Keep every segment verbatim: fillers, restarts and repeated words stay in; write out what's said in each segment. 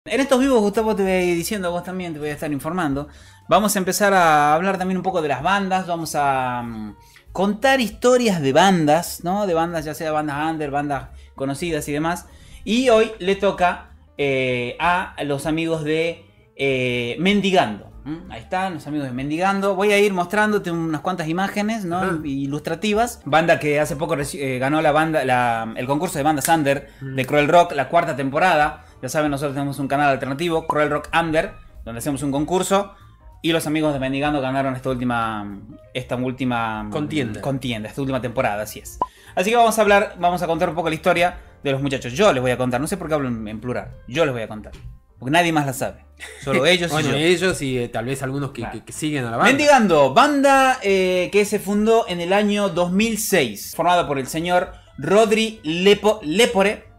En estos vivos, Gustavo, te voy a ir diciendo, vos también te voy a estar informando. Vamos a empezar a hablar también un poco de las bandas. Vamos a um, contar historias de bandas, ¿no? De bandas, ya sea bandas under, bandas conocidas y demás. Y hoy le toca eh, a los amigos de eh, Mendigando. ¿Mm? Ahí están los amigos de Mendigando. Voy a ir mostrándote unas cuantas imágenes, ¿no? Uh-huh. Ilustrativas. Banda que hace poco eh, ganó la banda, la, el concurso de bandas under uh-huh. de Cruel Rock, la cuarta temporada. Ya saben, nosotros tenemos un canal alternativo, Cruel Rock Under, donde hacemos un concurso. Y los amigos de Mendigando ganaron esta última esta última contienda. contienda, esta última temporada, así es. Así que vamos a hablar, vamos a contar un poco la historia de los muchachos. Yo les voy a contar, no sé por qué hablo en, en plural. Yo les voy a contar, porque nadie más la sabe. Solo ellos bueno, y yo. ellos y eh, tal vez algunos que, claro. que, que siguen a la banda. Mendigando, banda eh, que se fundó en el año dos mil seis, formada por el señor Rodri Lepo, Lepore.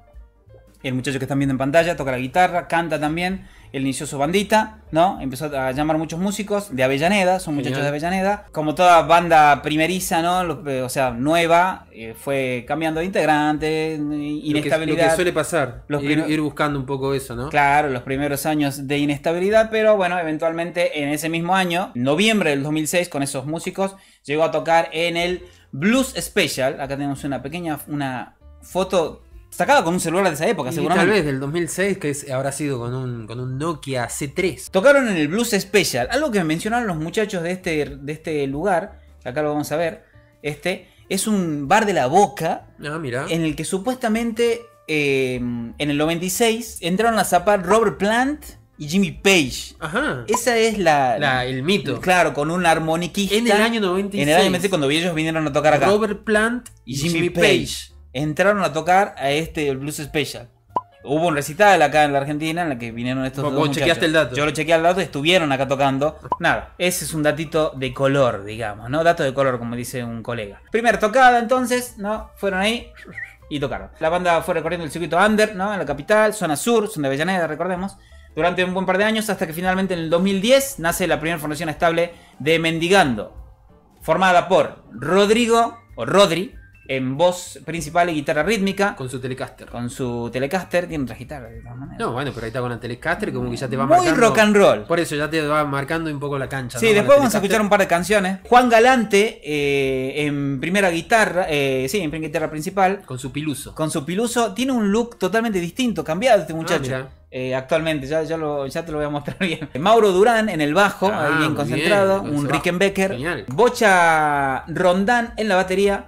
El muchacho que están viendo en pantalla toca la guitarra, canta también. Él inició su bandita, ¿no? Empezó a llamar muchos músicos de Avellaneda, son muchachos Genial. de Avellaneda. Como toda banda primeriza, ¿no? O sea, nueva, eh, fue cambiando de integrante, inestabilidad. Lo que, lo que suele pasar, los ir, ir buscando un poco eso, ¿no? Claro, los primeros años de inestabilidad, pero bueno, eventualmente en ese mismo año, noviembre del dos mil seis, con esos músicos, llegó a tocar en el Blues Special. Acá tenemos una pequeña una foto sacada con un celular de esa época, y seguramente. Tal vez del dos mil seis, que es, habrá sido con un, con un Nokia C tres. Tocaron en el Blues Special. Algo que me mencionaron los muchachos de este, de este lugar, acá lo vamos a ver. Este es un bar de la Boca. Ah, mira. En el que supuestamente eh, en el noventa y seis entraron a zapar Robert Plant y Jimmy Page. Ajá. Esa es la, la el mito. Claro, con un armoniquista. En el año noventa y seis. En el año noventa y seis, cuando ellos vinieron a tocar acá. Robert Plant y, y Jimmy, Jimmy Page. Page. Entraron a tocar a este el Blues Special. Hubo un recital acá en la Argentina en la que vinieron estos ¿Vos dos muchachos. chequeaste el dato? Yo lo chequeé el dato y estuvieron acá tocando. Nada, ese es un datito de color, digamos, ¿no? Dato de color, como dice un colega. Primera tocada, entonces, ¿no? Fueron ahí y tocaron. La banda fue recorriendo el circuito under, ¿no? En la capital, zona sur, son de Avellaneda, recordemos. Durante un buen par de años, hasta que finalmente en el dos mil diez nace la primera formación estable de Mendigando. Formada por Rodrigo, o Rodri, en voz principal y guitarra rítmica. Con su Telecaster. Con su Telecaster, tiene otra guitarra de todas maneras. No, bueno, pero ahí está con la Telecaster, como que ya te va Muy marcando. Muy rock and roll. Por eso ya te va marcando un poco la cancha. Sí, ¿no? después vamos a escuchar un par de canciones. Juan Galante, eh, en primera guitarra, eh, sí, en primera guitarra principal. Con su piluso. Con su piluso, tiene un look totalmente distinto, cambiado este muchacho. Ah, Eh, actualmente, ya, ya, lo, ya te lo voy a mostrar bien. Mauro Durán en el bajo, ah, ahí bien concentrado. Bien, un Rickenbacker. Genial. Bocha Rondán en la batería.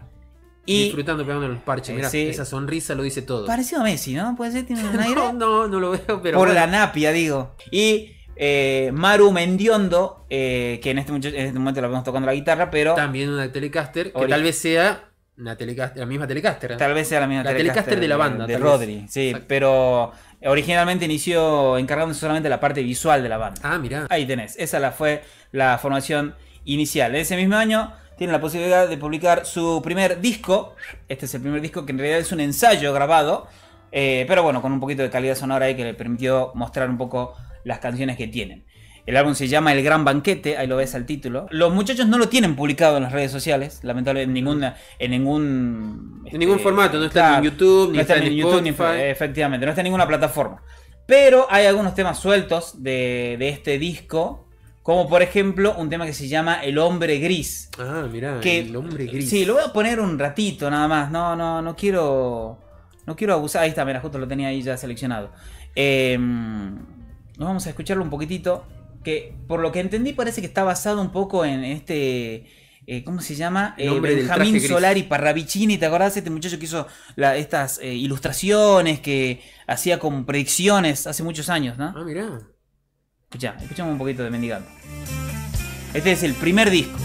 Y disfrutando pegando los parches, eh, mirá, sí. Esa sonrisa lo dice todo. Parecido a Messi, ¿no? Puede ser, tiene un aire. No, no, no lo veo, pero. Por bueno. la napia, digo. Y eh, Maru Mendiondo, eh, que en este, en este momento la vemos tocando la guitarra, pero. También una Telecaster, que tal vez sea una Telecaster, la misma Telecaster. Tal vez sea la misma la Telecaster. Telecaster de la banda. De, de Rodri, vez. sí. Exacto. Pero originalmente inició encargándose solamente de la parte visual de la banda. Ah, mirá. Ahí tenés. Esa la fue la formación inicial. En ese mismo año tiene la posibilidad de publicar su primer disco. Este es el primer disco que en realidad es un ensayo grabado. Eh, pero bueno, con un poquito de calidad sonora ahí que le permitió mostrar un poco las canciones que tienen. El álbum se llama El Gran Banquete, ahí lo ves al título. Los muchachos no lo tienen publicado en las redes sociales, lamentablemente en ninguna, en ningún... En este, ningún formato, no está claro, ni en YouTube, ni no está, está en, en YouTube, ni, efectivamente, no está en ninguna plataforma. Pero hay algunos temas sueltos de, de este disco. Como por ejemplo un tema que se llama El Hombre Gris. Ah, mirá, que, El Hombre Gris. Sí, lo voy a poner un ratito nada más. No, no, no quiero. No quiero abusar. Ahí está, mira, justo lo tenía ahí ya seleccionado. Eh, vamos a escucharlo un poquitito. Que por lo que entendí parece que está basado un poco en este. Eh, ¿Cómo se llama? El hombre eh, Benjamín Solari Parravicini, ¿te acordás? Este muchacho que hizo la, estas eh, ilustraciones, que hacía con predicciones hace muchos años, ¿no? Ah, mirá. Escuchá, escuchamos un poquito de Mendigando. Este es el primer disco.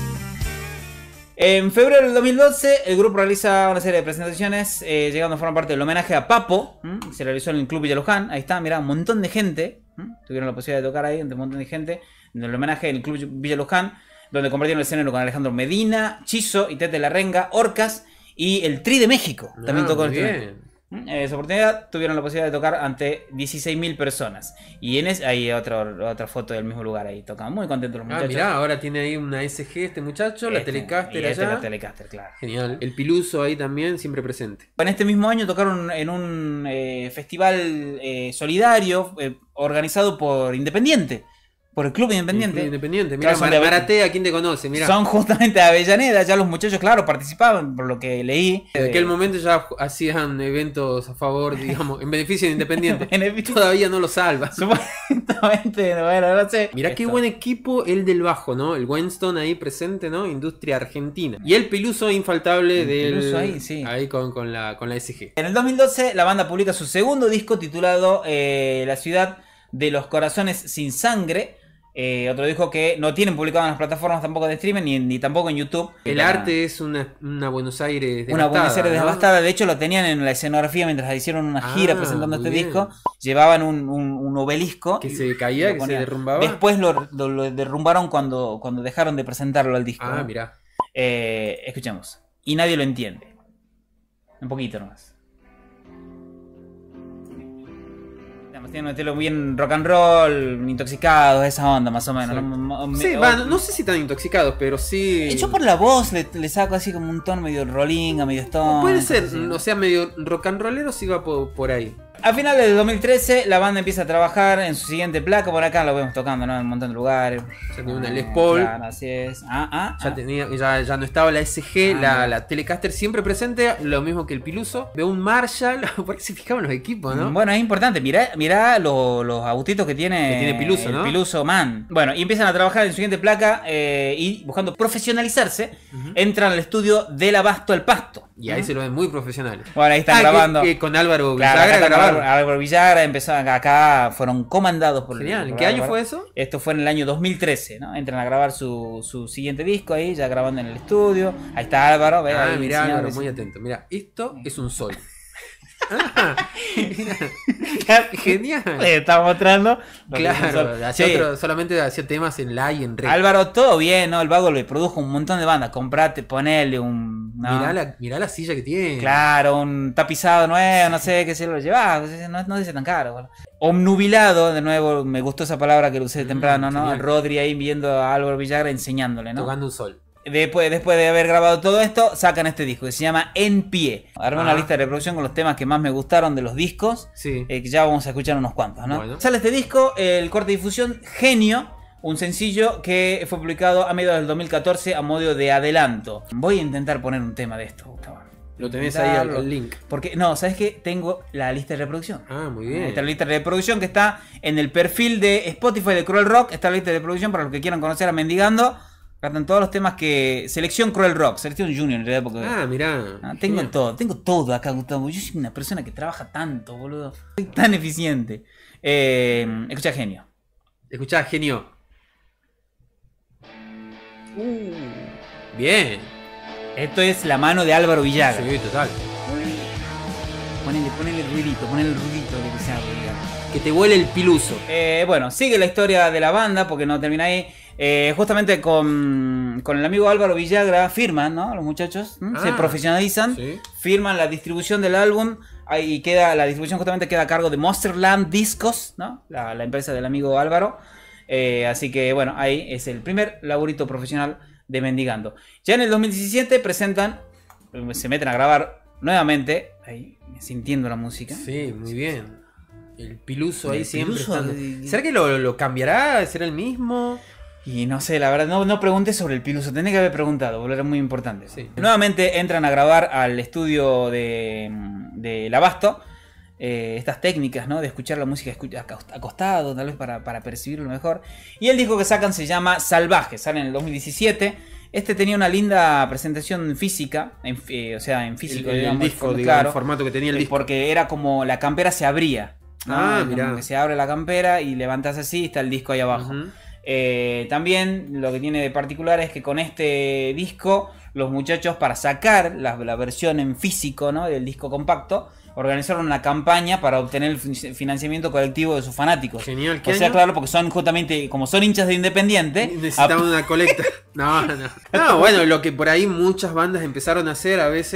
En febrero del dos mil doce, el grupo realiza una serie de presentaciones, eh, llegando a formar parte del homenaje a Papo. ¿m? Se realizó en el Club Villa Luján. Ahí está, mirá, un montón de gente. ¿m? Tuvieron la posibilidad de tocar ahí, un montón de gente. En el homenaje en el Club Villa Luján, donde compartieron el escenario con Alejandro Medina, Chizo y Tete La Renga, Orcas y el Tri de México. También ah, tocó el bien. En esa oportunidad tuvieron la posibilidad de tocar ante dieciséis mil personas. Y en ese, hay otro, otra foto del mismo lugar ahí. Tocaban muy contentos los muchachos. Ah, mirá, ahora tiene ahí una S G este muchacho, este, la Telecaster y este allá. la Telecaster, claro. Genial. El Piluso ahí también, siempre presente. En este mismo año tocaron en un eh, festival eh, solidario eh, organizado por Independiente. Por el Club Independiente. El Club Independiente. Mira, claro, Mar Maratea, ¿quién te conoce? Mirá. Son justamente de Avellaneda. Ya los muchachos, claro, participaban, por lo que leí. En aquel momento ya hacían eventos a favor, digamos, en beneficio de Independiente. Todavía no lo salva. Supuestamente, bueno, no sé. Mirá qué buen equipo el del bajo, ¿no? El Winston ahí presente, ¿no? Industria Argentina. Y el Piluso infaltable el del... Piluso ahí, sí. Ahí con, con, la, con la S G. En el dos mil doce la banda publica su segundo disco titulado eh, La ciudad de los corazones sin sangre. Eh, otro disco que no tienen publicado en las plataformas tampoco de streaming ni, ni tampoco en YouTube. El Para... arte es una, una Buenos Aires devastada. Una Buenos Aires ¿no? devastada. De hecho lo tenían en la escenografía mientras hicieron una gira ah, presentando este bien. disco. Llevaban un, un, un obelisco. Que se caía, que se derrumbaba. Después lo, lo, lo derrumbaron cuando, cuando dejaron de presentarlo al disco. Ah, ¿no? mirá. Eh, escuchemos. Y nadie lo entiende. Un poquito nomás. Tienen un estilo bien rock and roll, intoxicados, esa onda más o menos. Sí, ¿no? sí o... va, no, no sé si tan intoxicados, pero sí... Yo por la voz le, le saco así como un tono medio rollinga, medio stone. Puede ser, así, ¿no? O sea, medio rock and rollero sí va por, por ahí. A finales de dos mil trece la banda empieza a trabajar en su siguiente placa. Por acá lo vemos tocando, ¿no? En un montón de lugares. Ya tenía una Les Paul. Claro, así es. Ah, ah, ya, ah. Tenía, ya, ya no estaba la S G, ah, la, la Telecaster siempre presente. Lo mismo que el Piluso. Veo un Marshall. Por ahí se fijaban los equipos, ¿no? Bueno, es importante. Mirá, mirá los, los autitos que tiene, que tiene Piluso, el ¿no? Piluso Man. Bueno, y empiezan a trabajar en su siguiente placa. Eh, y buscando profesionalizarse, uh-huh. entran al estudio del Abasto al Pasto. Y ahí uh-huh. se lo ven muy profesionales. Bueno, ahí están ah, grabando. Que, que con Álvaro claro, Villagra grabaron. Álvaro Villagra empezó acá, fueron comandados por... Genial, ¿en por qué Álvaro. año fue eso? Esto fue en el año dos mil trece, ¿no? Entran a grabar su, su siguiente disco ahí, ya grabando en el estudio. Ahí está Álvaro, ve. Ah, ahí, mirá señor, Álvaro, muy atento. Mira, esto es un sol. Ah, genial. Le está mostrando. Claro, hacía sí. otro, solamente hacía temas en la y en re. Álvaro, todo bien, ¿no? El vago le produjo un montón de bandas. Comprate, ponele un. ¿no? Mirá, la, mirá la silla que tiene. Claro, un tapizado nuevo, no sé qué se lo llevaba. No, no dice tan caro. Bueno. Omnubilado, de nuevo, me gustó esa palabra que lo usé mm, temprano, ¿no? Genial. Rodri ahí viendo a Álvaro Villagra enseñándole, ¿no? Tocando un sol. Después, después de haber grabado todo esto, sacan este disco que se llama En Pie. Armé ah. una lista de reproducción con los temas que más me gustaron de los discos. Sí. Eh, que ya vamos a escuchar unos cuantos, ¿no? Bueno. Sale este disco, el corte de difusión, Genio. Un sencillo que fue publicado a mediados del dos mil catorce a modo de adelanto. Voy a intentar poner un tema de esto, Gustavo. Lo tenés ahí al, al link. Porque, no, ¿sabes qué? Tengo la lista de reproducción. Ah, muy bien. Esta lista de reproducción que está en el perfil de Spotify de Cruel Rock. Está la lista de reproducción para los que quieran conocer a Mendigando. Acá están todos los temas que... Selección Cruel Rock, Selección Junior en realidad porque... Ah, mirá. Ah, tengo mirá. todo, tengo todo acá, Gustavo. Yo soy una persona que trabaja tanto, boludo. Soy tan eficiente. Eh, escucha Genio. Escuchá Genio. Uh, bien. Esto es la mano de Álvaro Villagra. Sí, total. Ponele, ponele el ruidito, ponele el ruidito de que sea Villagra. Que te huele el Piluso. Eh, bueno, sigue la historia de la banda porque no termina ahí. Eh, justamente con, con el amigo Álvaro Villagra firman, ¿no? Los muchachos ah, se profesionalizan, ¿sí? Firman la distribución del álbum. Ahí queda, la distribución justamente queda a cargo de Monsterland Discos, ¿no? La, la empresa del amigo Álvaro. Eh, así que bueno, ahí es el primer laburito profesional de Mendigando. Ya en el dos mil diecisiete presentan, se meten a grabar nuevamente, ahí sintiendo la música. Sí, muy bien. El Piluso ahí el siempre Piluso estando. de... ¿Será que lo, lo cambiará? ¿Será el mismo? Y no sé, la verdad, no, no pregunté sobre el Piluso, tenía que haber preguntado, porque era muy importante. Sí. Nuevamente entran a grabar al estudio de, de El Abasto. Eh, estas técnicas, ¿no? De escuchar la música acostado, tal vez para, para percibirlo mejor. Y el disco que sacan se llama Salvaje, sale en el dos mil diecisiete. Este tenía una linda presentación física, en, eh, o sea, en físico, el, digamos, el disco, claro, digamos, el formato que tenía el disco. Porque era como la campera se abría, ¿no? Ah, mirá. Que se abre la campera y levantas así y está el disco ahí abajo. Uh-huh. Eh, también lo que tiene de particular es que con este disco los muchachos, para sacar la, la versión en físico, ¿no? Del disco compacto, organizaron una campaña para obtener el financiamiento colectivo de sus fanáticos. Genial, ¿qué O sea, año? claro, porque son justamente, como son hinchas de Independiente, necesitaban una colecta. No, no. No, bueno, lo que por ahí muchas bandas empezaron a hacer a veces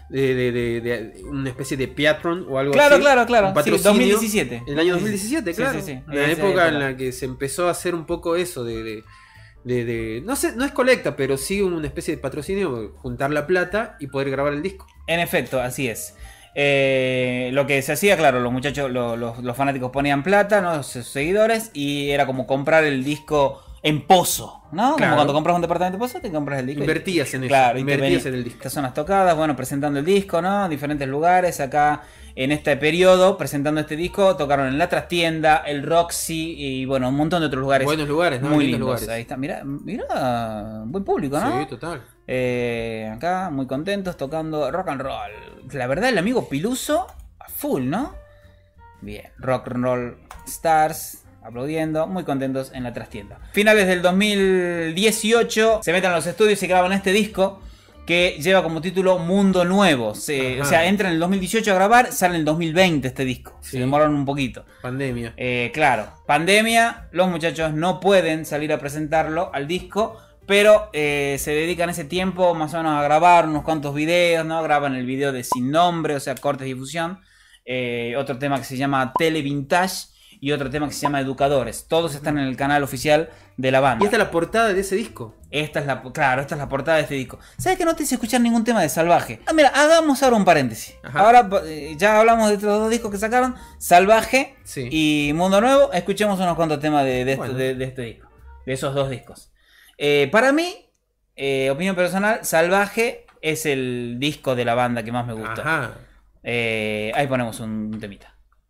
de, de, de, de una especie de Piatron o algo claro, así. Claro, claro, claro. Sí, dos mil diecisiete. En el año dos mil diecisiete, claro. Sí, sí, sí. En la época en la que se empezó a hacer un poco eso de... de De, de, no sé, no es colecta, pero sí una especie de patrocinio, juntar la plata y poder grabar el disco. En efecto, así es. Eh, lo que se hacía, claro, los muchachos, los, los, los fanáticos ponían plata, ¿no? Sus seguidores, y era como comprar el disco en pozo, ¿no? Claro. Como cuando compras un departamento de pozo, te compras el disco. Invertías en eso. Claro, invertías en el disco. Estas zonas tocadas, bueno, presentando el disco, ¿no? Diferentes lugares. Acá, en este periodo, presentando este disco, tocaron en la Trastienda, el Roxy y, bueno, un montón de otros lugares. Buenos lugares, ¿no? Muy lindos. Lugares. Ahí está, mira, mira, buen público, ¿no? Sí, total. Eh, acá, muy contentos, tocando rock and roll. La verdad, el amigo Piluso, a full, ¿no? Bien, rock and roll stars, aplaudiendo, muy contentos en la Trastienda. Finales del dos mil dieciocho, se meten a los estudios y graban este disco que lleva como título Mundo Nuevo. Se, o sea, entra en el dos mil dieciocho a grabar, sale en el dos mil veinte este disco. Sí. Se demoraron un poquito. Pandemia. Eh, claro, pandemia, los muchachos no pueden salir a presentarlo al disco, pero eh, se dedican ese tiempo más o menos a grabar unos cuantos videos, ¿no? Graban el video de Sin Nombre, o sea, cortes y difusión. Eh, otro tema que se llama Tele Vintage y otro tema que se llama Educadores. Todos están en el canal oficial de la banda. ¿Y esta es la portada de ese disco? Esta es la, claro, esta es la portada de este disco. ¿Sabes que no te hice escuchar ningún tema de Salvaje? Ah, mira, hagamos ahora un paréntesis. Ajá. Ahora eh, ya hablamos de estos dos discos que sacaron, Salvaje sí. y Mundo Nuevo. Escuchemos unos cuantos temas de, de, bueno. este, de, de este disco, de esos dos discos. Eh, para mí, eh, opinión personal, Salvaje es el disco de la banda que más me gusta. Ajá. Eh, ahí ponemos un temita.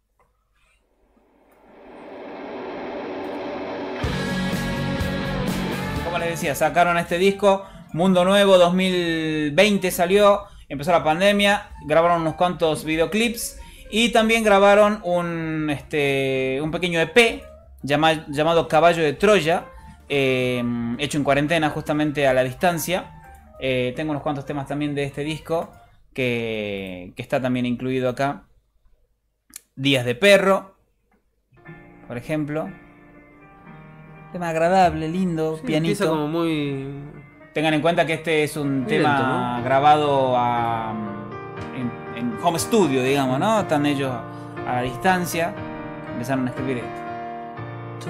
Como les decía, sacaron este disco, Mundo Nuevo, dos mil veinte salió, empezó la pandemia, grabaron unos cuantos videoclips y también grabaron un, este, un pequeño E P llama, llamado Caballo de Troya, eh, hecho en cuarentena justamente a la distancia. Eh, tengo unos cuantos temas también de este disco que, que está también incluido acá. Días de Perro, por ejemplo. Tema agradable, lindo, sí, pianito. Empieza como muy... Tengan en cuenta que este es un muy tema lento, ¿no? grabado a, en, en home studio, digamos, ¿no? Están ellos a la distancia. Empezaron a escribir esto.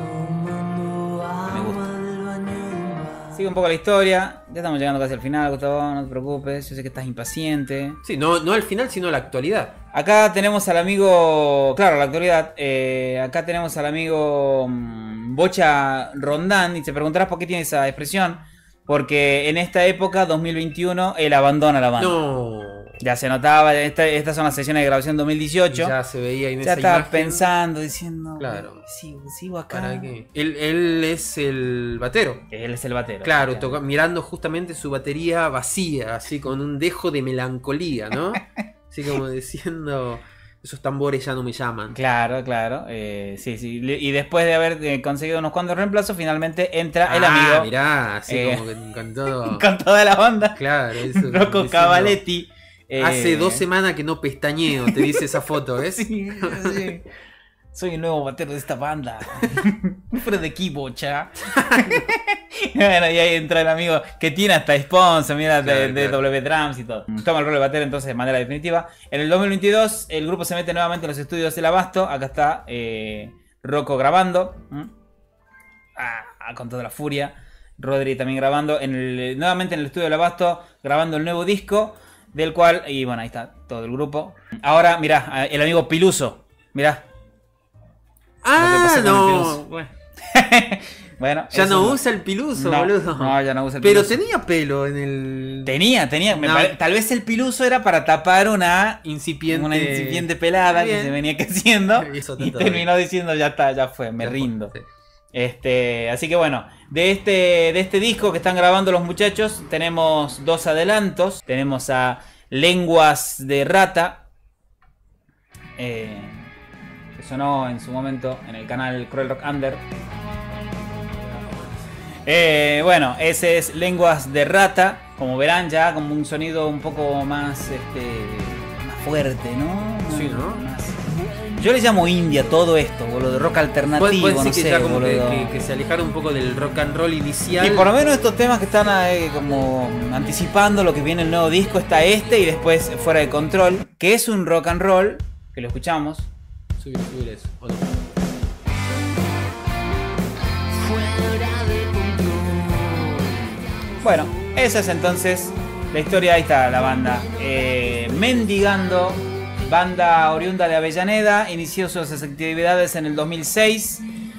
Me gusta. Sigue un poco la historia. Ya estamos llegando casi al final, Gustavo, no te preocupes. Yo sé que estás impaciente. Sí, no, no al final, sino a la actualidad. Acá tenemos al amigo... Claro, la actualidad. Eh, acá tenemos al amigo um, Bocha Rondán. Y te preguntarás por qué tiene esa expresión. Porque en esta época, dos mil veintiuno, él abandona la banda. No. Ya se notaba. Esta, estas son las sesiones de grabación dos mil dieciocho. Y ya se veía en ya esa estaba imagen. Pensando, diciendo... Claro. Sigo, sigo acá. ¿Para qué? Él, él es el batero. Él es el batero. Claro, toca, mirando justamente su batería vacía, así con un dejo de melancolía, ¿no? Así como diciendo, esos tambores ya no me llaman. Claro, claro. Eh, sí, sí. Y después de haber eh, conseguido unos cuantos reemplazos, finalmente entra ah, el amigo. Mirá, así eh, como que con todo. Con toda la banda. Claro, eso. Rocco Cavaletti. Eh, hace dos semanas que no pestañeo, te dice esa foto, ¿ves? Sí, sí. Soy el nuevo batero de esta banda. Fuera de aquí, Bocha. Bueno, y ahí entra el amigo que tiene hasta sponsor, mira, claro, de, de claro. W Drums y todo. Toma el rol de batero entonces de manera definitiva. En el dos mil veintidós el grupo se mete nuevamente en los estudios del Abasto. Acá está eh, Rocco grabando. ¿Mm? Ah, con toda la furia. Rodri también grabando. En el, nuevamente en el estudio del Abasto, grabando el nuevo disco. Del cual, y bueno, ahí está todo el grupo. Ahora, mirá, el amigo Piluso. Mirá. Ah, no. Bueno. Bueno, ya no usa el Piluso, no, boludo. No, ya no usa el Pero Piluso. tenía pelo en el... Tenía, tenía. Me pare... Tal vez el Piluso era para tapar una incipiente, una incipiente pelada que se venía creciendo. Y terminó bien. Diciendo, ya está, ya fue, me ya rindo. Fue, sí. Este, así que bueno, de este, de este disco que están grabando los muchachos, tenemos dos adelantos. Tenemos a Lenguas de Rata, eh, que sonó en su momento en el canal Cruel Rock Under. Eh, bueno, ese es Lenguas de Rata. Como verán, ya como un sonido un poco más, este, más fuerte, ¿no? Sí, ¿no? Más... Yo le llamo indie a todo esto, boludo, rock alternativo, Puede no ser que, sé, ya como que, boludo. que, que se alejaron un poco del rock and roll inicial. Y por lo menos estos temas que están eh, como anticipando lo que viene el nuevo disco, está este y después Fuera de Control, que es un rock and roll, que lo escuchamos. Subir, subir eso, ¿o no? Bueno, esa es entonces la historia. Ahí está la banda. Eh, Mendigando, banda oriunda de Avellaneda, inició sus actividades en el dos mil seis.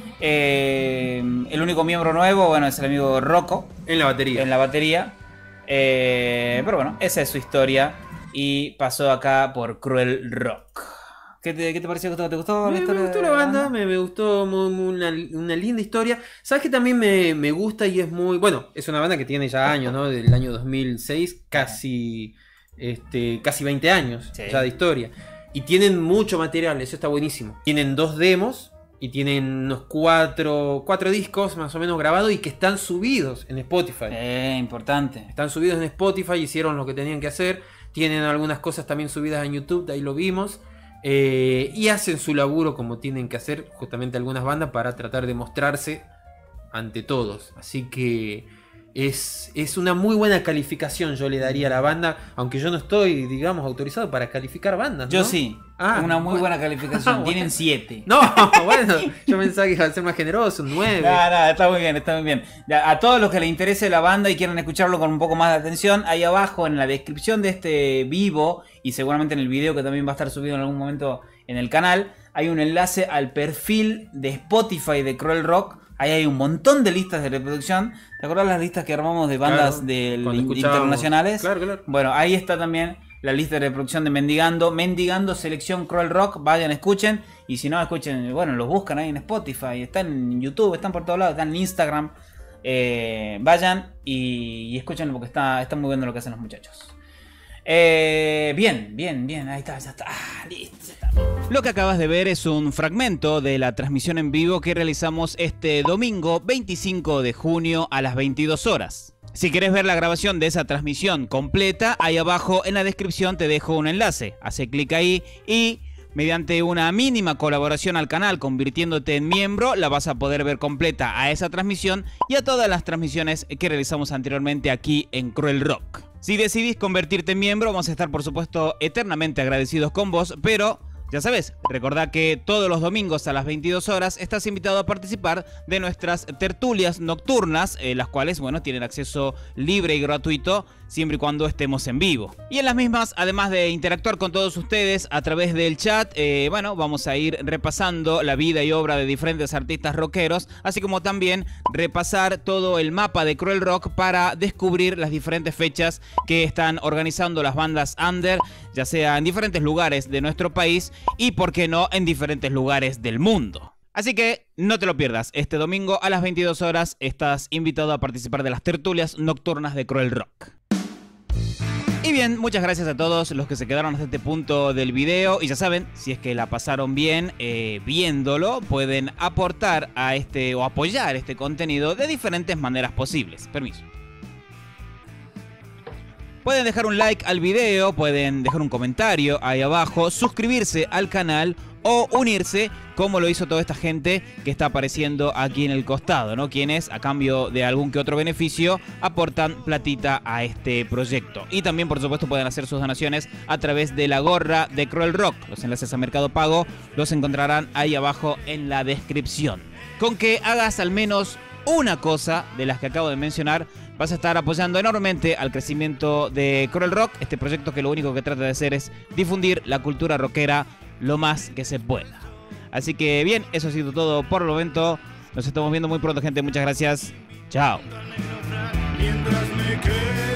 Eh, el único miembro nuevo, bueno, es el amigo Rocco. En la batería. En la batería. Eh, pero bueno, esa es su historia. Y pasó acá por Cruel Rock. ¿Qué te, qué te pareció? ¿Te gustó la Me, historia? me gustó de la banda, me, me gustó muy, muy una, una linda historia. ¿Sabes que también me, me gusta y es muy... Bueno, es una banda que tiene ya años, ¿no? Del año dos mil seis, casi, este, casi veinte años Sí. ya de historia. Y tienen mucho material, eso está buenísimo. Tienen dos demos y tienen unos cuatro, cuatro discos más o menos grabados y que están subidos en Spotify. Eh, importante. Están subidos en Spotify, hicieron lo que tenían que hacer. Tienen algunas cosas también subidas en YouTube, de ahí lo vimos. Eh, y hacen su laburo como tienen que hacer justamente algunas bandas para tratar de mostrarse ante todos. Así que es, es una muy buena calificación yo le daría a la banda, aunque yo no estoy, digamos, autorizado para calificar bandas, ¿no? Yo sí. Ah, una muy bueno. buena calificación. Ah, bueno. Tienen siete. No, bueno, yo pensaba que iba a ser más generoso, un nueve. No, no, está muy bien, está muy bien. Ya, a todos los que les interese la banda y quieran escucharlo con un poco más de atención, ahí abajo en la descripción de este vivo y seguramente en el video que también va a estar subido en algún momento en el canal, hay un enlace al perfil de Spotify de Cruel Rock. Ahí hay un montón de listas de reproducción. ¿Te acuerdas las listas que armamos de bandas Claro, del- cuando escuchábamos. internacionales? Claro, claro. Bueno, ahí está también la lista de reproducción de Mendigando. Mendigando selección Cruel Rock. Vayan, escuchen. Y si no, escuchen, bueno, los buscan ahí en Spotify. Están en YouTube, están por todos lados, están en Instagram. Eh, vayan y, y escúchenlo porque está, está muy bueno lo que hacen los muchachos. Eh, bien, bien, bien. Ahí está, ya está. Ah, listo, ya está. Lo que acabas de ver es un fragmento de la transmisión en vivo que realizamos este domingo veinticinco de junio a las veintidós horas. Si querés ver la grabación de esa transmisión completa, ahí abajo en la descripción te dejo un enlace. Hace clic ahí y mediante una mínima colaboración al canal, convirtiéndote en miembro, la vas a poder ver completa a esa transmisión y a todas las transmisiones que realizamos anteriormente aquí en Cruel Rock. Si decidís convertirte en miembro, vamos a estar por supuesto eternamente agradecidos con vos, pero ya sabes, recordá que todos los domingos a las veintidós horas estás invitado a participar de nuestras tertulias nocturnas, eh, las cuales, bueno, tienen acceso libre y gratuito siempre y cuando estemos en vivo. Y en las mismas, además de interactuar con todos ustedes a través del chat, eh, bueno, vamos a ir repasando la vida y obra de diferentes artistas rockeros, así como también repasar todo el mapa de Cruel Rock para descubrir las diferentes fechas que están organizando las bandas under, ya sea en diferentes lugares de nuestro país y, por qué no, en diferentes lugares del mundo. Así que no te lo pierdas, este domingo a las veintidós horas estás invitado a participar de las tertulias nocturnas de Cruel Rock. Y bien, muchas gracias a todos los que se quedaron hasta este punto del video. Y ya saben, si es que la pasaron bien eh, viéndolo, pueden aportar a este o apoyar este contenido de diferentes maneras posibles. Permiso. Pueden dejar un like al video, pueden dejar un comentario ahí abajo, suscribirse al canal o unirse como lo hizo toda esta gente que está apareciendo aquí en el costado, ¿no? Quienes a cambio de algún que otro beneficio aportan platita a este proyecto. Y también por supuesto pueden hacer sus donaciones a través de la gorra de Cruel Rock. Los enlaces a Mercado Pago los encontrarán ahí abajo en la descripción. Con que hagas al menos una cosa de las que acabo de mencionar, vas a estar apoyando enormemente al crecimiento de Cruel Rock, este proyecto que lo único que trata de hacer es difundir la cultura rockera lo más que se pueda. Así que bien, eso ha sido todo por el momento. Nos estamos viendo muy pronto, gente. Muchas gracias. Chao. Mientras me quedo